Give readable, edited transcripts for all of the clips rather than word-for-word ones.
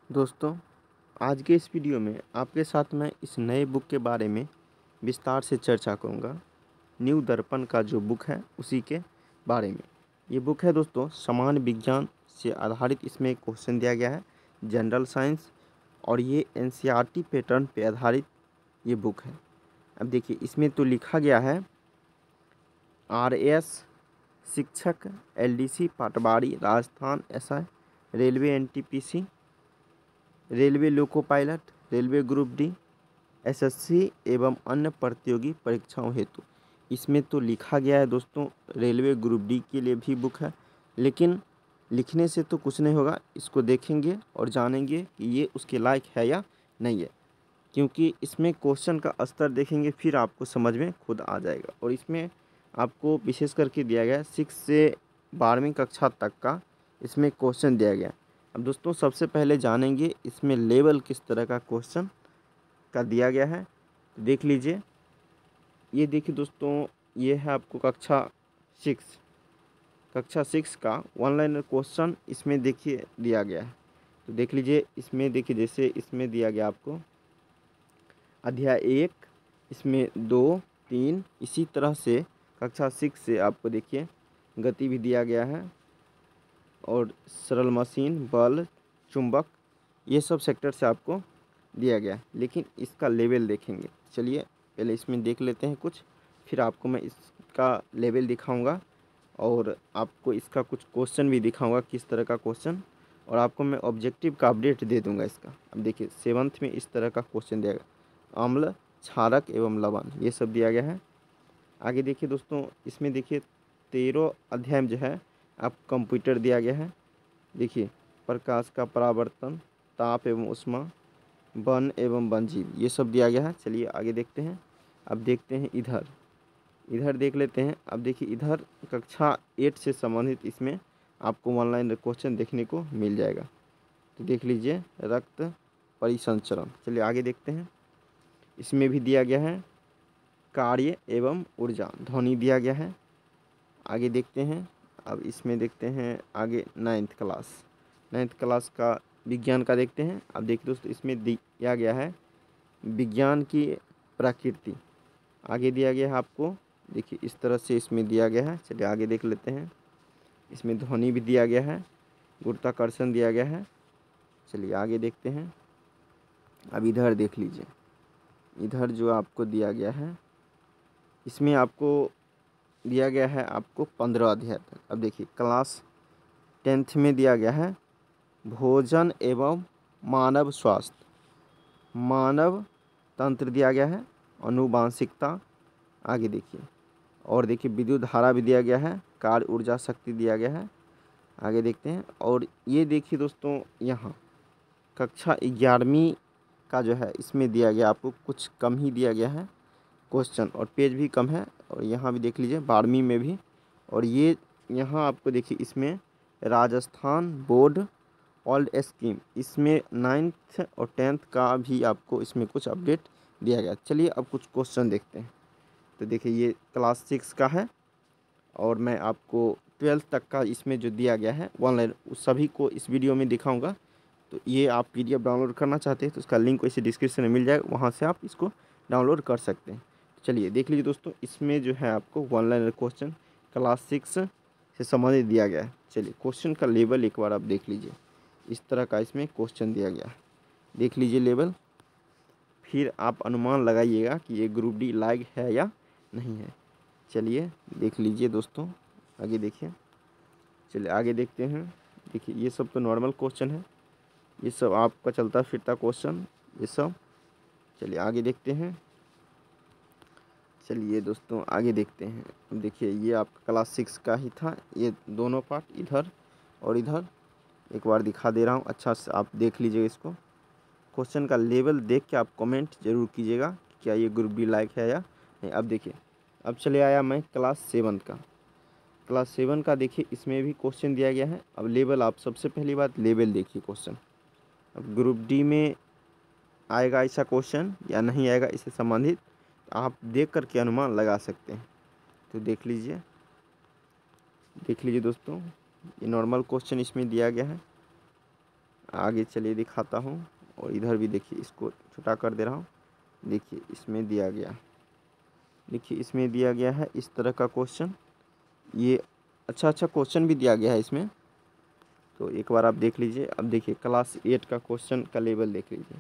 दोस्तों, आज के इस वीडियो में आपके साथ मैं इस नए बुक के बारे में विस्तार से चर्चा करूंगा। न्यू दर्पण का जो बुक है उसी के बारे में। ये बुक है दोस्तों, सामान्य विज्ञान से आधारित इसमें क्वेश्चन दिया गया है, जनरल साइंस, और ये एनसीईआरटी पैटर्न पे आधारित ये बुक है। अब देखिए, इसमें तो लिखा गया है आरएएस शिक्षक, LDC patwari Rajasthan SI, railway NTPC, railway loco pilot, railway group D, SSC एवं अन्य प्रतियोगी परीक्षाओं हेतु। इसमें तो लिखा गया है दोस्तों रेलवे ग्रुप डी के लिए भी बुक है, लेकिन लिखने से तो कुछ नहीं होगा। इसको देखेंगे और जानेंगे कि ये उसके लायक है या नहीं है, क्योंकि इसमें क्वेश्चन का स्तर देखेंगे फिर आपको समझ में खुद आ जाएगा। और इसमें आपको विशेष करके दिया गया है 6 से 12वीं कक्षा तक का इसमें क्वेश्चन दिया गया है। अब दोस्तों, सबसे पहले जानेंगे इसमें लेवल किस तरह का क्वेश्चन का दिया गया है। तो देख लीजिए, ये देखिए दोस्तों, ये है आपको कक्षा 6 का वन लाइनर क्वेश्चन इसमें देखिए दिया गया है। तो देख लीजिए, इसमें देखिए जैसे इसमें दिया गया आपको अध्याय 1, इसमें 2, 3, इसी तरह से कक्षा 6 से आपको देखिए गति भी दिया गया है और सरल मशीन, बल, चुंबक, ये सब सेक्टर से आपको दिया गया है। लेकिन इसका लेवल देखेंगे। चलिए पहले इसमें देख लेते हैं कुछ, फिर आपको मैं इसका लेवल दिखाऊंगा और आपको इसका कुछ क्वेश्चन भी दिखाऊंगा किस तरह का क्वेश्चन, और आपको मैं ऑब्जेक्टिव का अपडेट दे दूंगा इसका। अब देखिए 7th में इस तरह का क्वेश्चन दिया गया, अम्ल, क्षारक एवं लवण, ये सब दिया गया है। आगे देखिए दोस्तों, इसमें देखिए 13 अध्याय में जो है आप कंप्यूटर दिया गया है। देखिए प्रकाश का परावर्तन, ताप एवं ऊष्मा, वन एवं वन्यजीव, ये सब दिया गया है। चलिए आगे देखते हैं। अब देखते हैं इधर देख लेते हैं। अब देखिए इधर कक्षा 8 से संबंधित इसमें आपको वन लाइन क्वेश्चन देखने को मिल जाएगा। तो देख लीजिए, रक्त परिसंचरण। चलिए आगे देखते हैं। इसमें भी दिया गया है कार्य एवं ऊर्जा, ध्वनि दिया गया है। आगे देखते हैं। अब इसमें देखते हैं आगे 9th क्लास का विज्ञान का देखते हैं। अब देखिए दोस्तों, इसमें दिया गया है विज्ञान की प्रकृति। आगे दिया गया है आपको, देखिए इस तरह से इसमें दिया गया है। चलिए आगे देख लेते हैं। इसमें ध्वनि भी दिया गया है, गुरुत्वाकर्षण दिया गया है। चलिए आगे देखते हैं। अब इधर देख लीजिए, इधर जो आपको दिया गया है इसमें आपको दिया गया है आपको 15 अध्याय तक। अब देखिए क्लास 10th में दिया गया है भोजन एवं मानव स्वास्थ्य, मानव तंत्र दिया गया है, अनुवांशिकता। आगे देखिए, और देखिए विद्युत धारा भी दिया गया है, कार्य ऊर्जा शक्ति दिया गया है। आगे देखते हैं। और ये देखिए दोस्तों, यहाँ कक्षा 11वीं का जो है इसमें दिया गया आपको कुछ कम ही दिया गया है क्वेश्चन, और पेज भी कम है। और यहाँ भी देख लीजिए 12वीं में भी। और ये यहाँ आपको देखिए इसमें राजस्थान बोर्ड ओल्ड स्कीम, इसमें 9th और 10th का भी आपको इसमें कुछ अपडेट दिया गया। चलिए अब कुछ क्वेश्चन देखते हैं। तो देखिए ये क्लास 6 का है और मैं आपको 12th तक का इसमें जो दिया गया है वन लाइन उस सभी को इस वीडियो में दिखाऊंगा। तो ये आप PDF डाउनलोड करना चाहते हैं तो उसका लिंक इसे डिस्क्रिप्शन में मिल जाएगा, वहाँ से आप इसको डाउनलोड कर सकते हैं। चलिए देख लीजिए दोस्तों, इसमें जो है आपको वन लाइनर क्वेश्चन क्लास 6 से संबंधित दिया गया है। चलिए क्वेश्चन का लेवल एक बार आप देख लीजिए, इस तरह का इसमें क्वेश्चन दिया गया है। देख लीजिए लेवल, फिर आप अनुमान लगाइएगा कि ये ग्रुप डी लायक है या नहीं है। चलिए देख लीजिए दोस्तों, आगे देखिए। चलिए आगे देखते हैं। देखिए ये सब तो नॉर्मल क्वेश्चन है, ये सब आपका चलता फिरता क्वेश्चन ये सब। चलिए आगे देखते हैं। चलिए दोस्तों आगे देखते हैं। देखिए ये आपका क्लास 6 का ही था, ये दोनों पार्ट इधर और इधर एक बार दिखा दे रहा हूँ, अच्छा से आप देख लीजिएगा इसको। क्वेश्चन का लेवल देख के आप कमेंट जरूर कीजिएगा कि क्या ये ग्रुप डी लायक है या नहीं। अब देखिए, अब चले आया मैं क्लास 7 का। क्लास 7 का देखिए इसमें भी क्वेश्चन दिया गया है। अब लेवल, आप सबसे पहली बात लेवल देखिए क्वेश्चन। अब ग्रुप डी में आएगा ऐसा क्वेश्चन या नहीं आएगा, इससे संबंधित आप देख कर के अनुमान लगा सकते हैं। तो देख लीजिए दोस्तों, ये नॉर्मल क्वेश्चन इसमें दिया गया है। आगे चलिए दिखाता हूँ। और इधर भी देखिए, इसको छोटा कर दे रहा हूँ। देखिए इसमें दिया गया, देखिए इसमें दिया गया है इस तरह का क्वेश्चन। ये अच्छा क्वेश्चन भी दिया गया है इसमें, तो एक बार आप देख लीजिए। अब देखिए क्लास 8 का क्वेश्चन का लेवल देख लीजिए,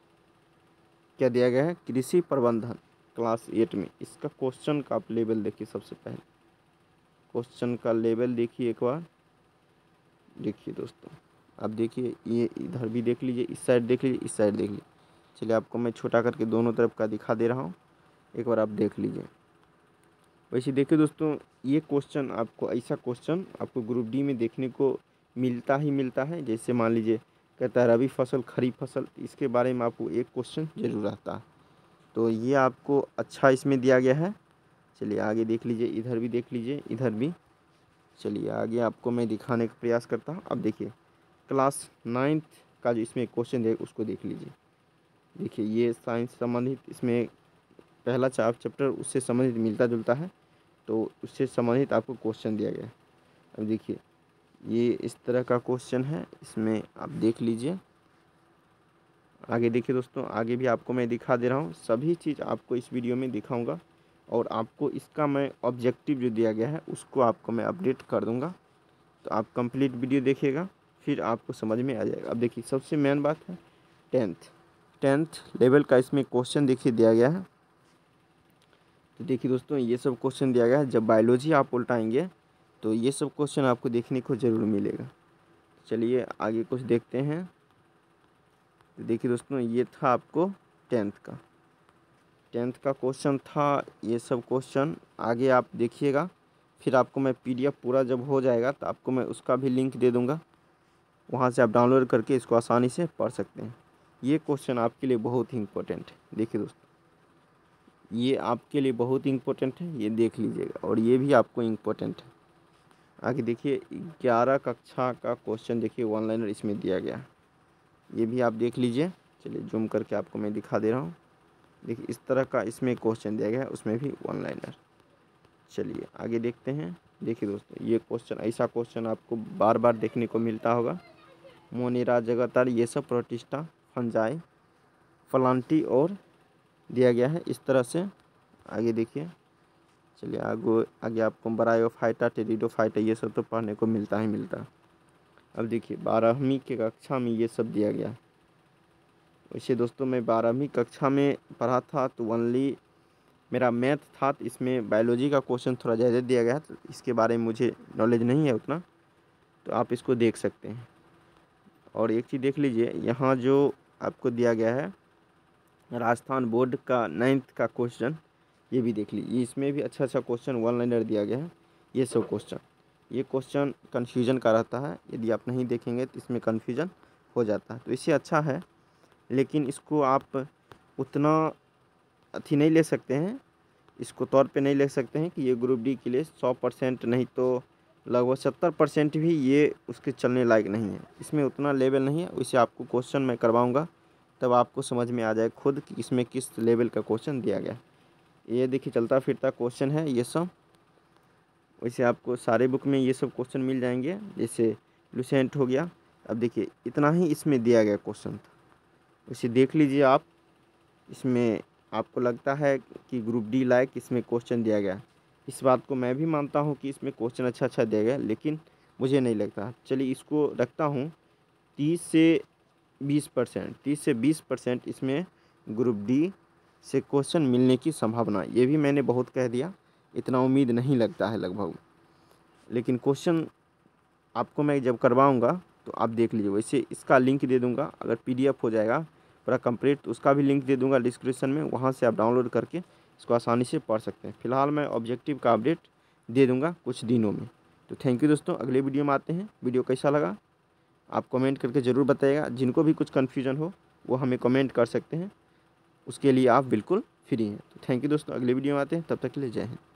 क्या दिया गया है, कृषि प्रबंधन क्लास 8 में। इसका क्वेश्चन का आप लेवल देखिए, सबसे पहले क्वेश्चन का लेवल देखिए एक बार। देखिए दोस्तों, अब देखिए ये इधर भी देख लीजिए, इस साइड देख लीजिए, इस साइड देख लीजिए। चलिए आपको मैं छोटा करके दोनों तरफ का दिखा दे रहा हूँ, एक बार आप देख लीजिए। वैसे देखिए दोस्तों, ये क्वेश्चन आपको, ऐसा क्वेश्चन आपको ग्रुप डी में देखने को मिलता ही मिलता है। जैसे मान लीजिए कहता है रबी फसल खरीफ फसल, इसके बारे में आपको एक क्वेश्चन जरूर आता है। तो ये आपको अच्छा इसमें दिया गया है। चलिए आगे देख लीजिए, इधर भी देख लीजिए, इधर भी। चलिए आगे आपको मैं दिखाने का प्रयास करता हूँ। अब देखिए क्लास 9th का जो इसमें क्वेश्चन है उसको देख लीजिए। देखिए ये साइंस संबंधित, इसमें पहला चैप्टर उससे संबंधित मिलता जुलता है, तो उससे संबंधित आपको क्वेश्चन दिया गया है। अब देखिए ये इस तरह का क्वेश्चन है, इसमें आप देख लीजिए। आगे देखिए दोस्तों, आगे भी आपको मैं दिखा दे रहा हूँ, सभी चीज़ आपको इस वीडियो में दिखाऊंगा। और आपको इसका मैं ऑब्जेक्टिव जो दिया गया है उसको आपको मैं अपडेट कर दूंगा। तो आप कंप्लीट वीडियो देखिएगा, फिर आपको समझ में आ जाएगा। अब देखिए सबसे मेन बात है टेंथ लेवल का इसमें क्वेश्चन देखिए दिया गया है। तो देखिए दोस्तों, ये सब क्वेश्चन दिया गया है। जब बायोलॉजी आप उल्टाएंगे तो ये सब क्वेश्चन आपको देखने को ज़रूर मिलेगा। चलिए आगे कुछ देखते हैं। तो देखिए दोस्तों, ये था आपको टेंथ का क्वेश्चन था। ये सब क्वेश्चन आगे आप देखिएगा, फिर आपको मैं PDF पूरा जब हो जाएगा तो आपको मैं उसका भी लिंक दे दूँगा, वहाँ से आप डाउनलोड करके इसको आसानी से पढ़ सकते हैं। ये क्वेश्चन आपके लिए बहुत ही इम्पोर्टेंट है। देखिए दोस्तों, ये आपके लिए बहुत ही इम्पोर्टेंट है, ये देख लीजिएगा। और ये भी आपको इम्पोर्टेंट है। आगे देखिए 11 कक्षा का क्वेश्चन देखिए, वन लाइनर इसमें दिया गया है, ये भी आप देख लीजिए। चलिए जूम करके आपको मैं दिखा दे रहा हूँ। देखिए इस तरह का इसमें क्वेश्चन दिया गया है, उसमें भी वन लाइनर। चलिए आगे देखते हैं। देखिए दोस्तों, ये क्वेश्चन, ऐसा क्वेश्चन आपको बार बार देखने को मिलता होगा। मोनेरा जगतार, ये सब प्रोटिस्टा, फंजाई, प्लांटी और दिया गया है इस तरह से। आगे देखिए, चलिए आगे आपको ब्रायोफाइटा, टेरिडोफाइटा, ये सब तो पढ़ने को मिलता ही मिलता। अब देखिए 12वीं के कक्षा में ये सब दिया गया। वैसे दोस्तों मैं 12वीं कक्षा में पढ़ा था, तो ओनली मेरा मैथ था, तो इसमें बायोलॉजी का क्वेश्चन थोड़ा ज़्यादा दिया गया है, तो इसके बारे में मुझे नॉलेज नहीं है उतना, तो आप इसको देख सकते हैं। और एक चीज़ देख लीजिए, यहाँ जो आपको दिया गया है राजस्थान बोर्ड का 9th का क्वेश्चन, ये भी देख लीजिए। इसमें भी अच्छा क्वेश्चन वन लाइनर दिया गया है। ये सब ये क्वेश्चन कन्फ्यूजन का रहता है, यदि आप नहीं देखेंगे तो इसमें कन्फ्यूजन हो जाता है। तो इससे अच्छा है, लेकिन इसको आप उतना अथी नहीं ले सकते हैं, इसको तौर पे नहीं ले सकते हैं कि ये ग्रुप डी के लिए 100% नहीं तो लगभग 70% भी ये उसके चलने लायक नहीं है। इसमें उतना लेवल नहीं है। वैसे आपको क्वेश्चन मैं करवाऊँगा, तब आपको समझ में आ जाए खुद कि इसमें किस लेवल का क्वेश्चन दिया गया है। ये देखिए चलता फिरता क्वेश्चन है ये सब। वैसे आपको सारे बुक में ये सब क्वेश्चन मिल जाएंगे, जैसे लुसेंट हो गया। अब देखिए इतना ही इसमें दिया गया क्वेश्चन था। वैसे देख लीजिए आप, इसमें आपको लगता है कि ग्रुप डी लायक इसमें क्वेश्चन दिया गया। इस बात को मैं भी मानता हूँ कि इसमें क्वेश्चन अच्छा दिया गया, लेकिन मुझे नहीं लगता। चलिए इसको रखता हूँ 30 से 20% इसमें ग्रुप डी से क्वेश्चन मिलने की संभावना। ये भी मैंने बहुत कह दिया, इतना उम्मीद नहीं लगता है लगभग, लेकिन क्वेश्चन आपको मैं जब करवाऊँगा तो आप देख लीजिए। वैसे इसका लिंक दे दूँगा, अगर PDF हो जाएगा पूरा कंप्लीट तो उसका भी लिंक दे दूँगा डिस्क्रिप्शन में, वहाँ से आप डाउनलोड करके इसको आसानी से पढ़ सकते हैं। फिलहाल मैं ऑब्जेक्टिव का अपडेट दे दूँगा कुछ दिनों में। तो थैंक यू दोस्तों, अगले वीडियो में आते हैं। वीडियो कैसा लगा आप कमेंट करके ज़रूर बताइएगा। जिनको भी कुछ कन्फ्यूजन हो वो हमें कमेंट कर सकते हैं, उसके लिए आप बिल्कुल फ्री हैं। तो थैंक यू दोस्तों, अगले वीडियो में आते हैं, तब तक के लिए जय हिंद।